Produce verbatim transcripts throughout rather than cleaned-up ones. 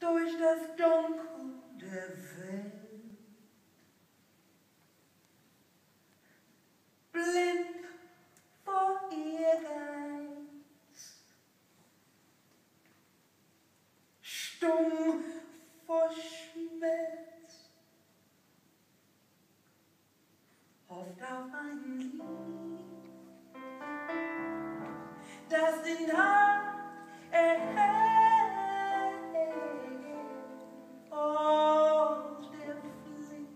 durch das Dunkel der Welt. Blind vor Ehrgeiz, stumm vor Schmerz, hofft auf ein Lied, das den Tag erhält. Und der Pflicht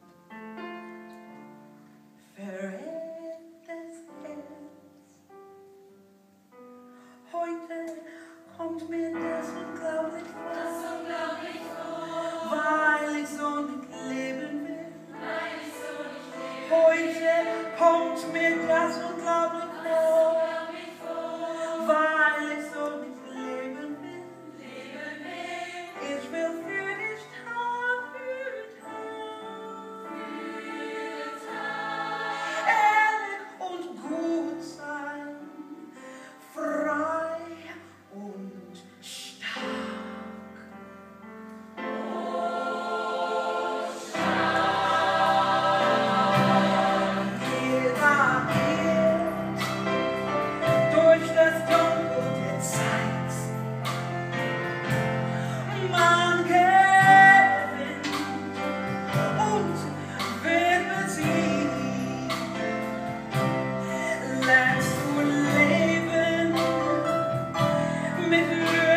verrät das Herz. Heute kommt mir das unglaublich vor, Das unglaublich vor, weil ich so nicht leben will. weil ich so nicht lebe. Heute kommt mir das unglaublich Das vor, unglaublich vor, weil ich so nicht leben will. leben will. Ich will für dich Tag für Tag ehrlich und gut sein, frei und stark. Jeder geht durch das Dunkel der Zeit. Man gewinnt und wird besiegt. Lernst du leben mit